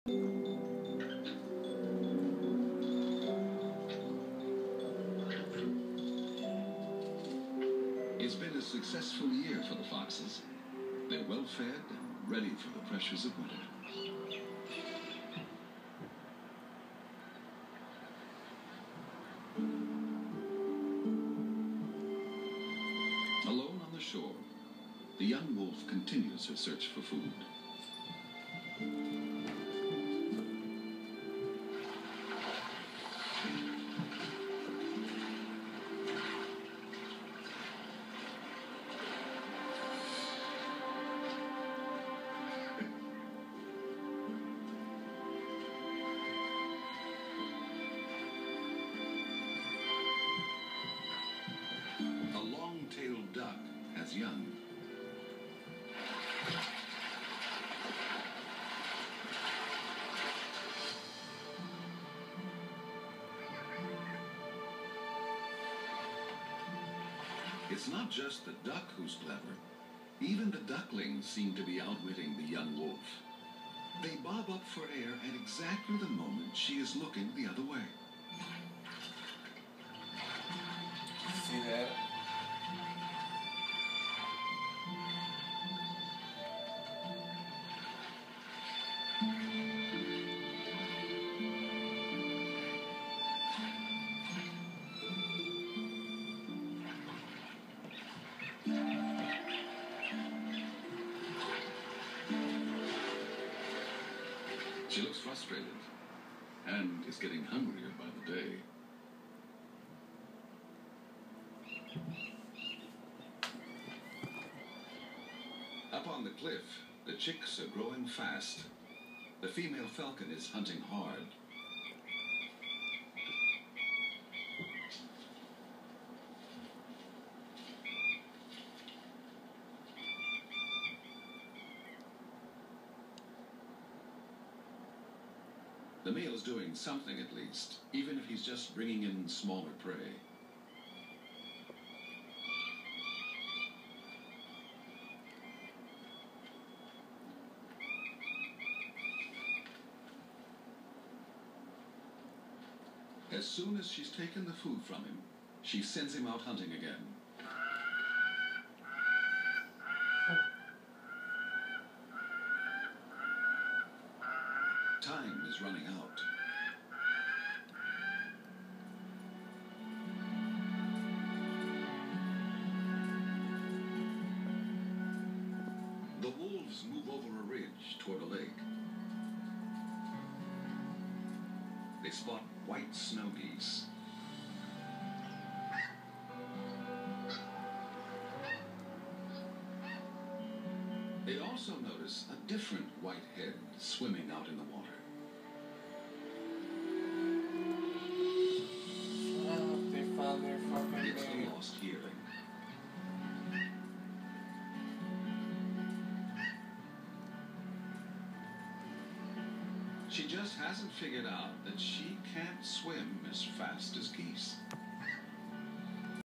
It's been a successful year for the foxes. They're well fed and ready for the pressures of winter. Alone on the shore, the young wolf continues her search for food. A long-tailed duck has young. It's not just the duck who's clever. Even the ducklings seem to be outwitting the young wolf. They bob up for air at exactly the moment she is looking the other way. See that? She looks frustrated and is getting hungrier by the day. Up on the cliff, the chicks are growing fast. The female falcon is hunting hard. The male is doing something at least, even if he's just bringing in smaller prey. As soon as she's taken the food from him, she sends him out hunting again. Time is running out. The wolves move over a ridge toward a lake. They spot white snow geese. They also notice a different white head swimming out in the water. They found their fucking It's baby. lost hearing. She just hasn't figured out that she can't swim as fast as geese.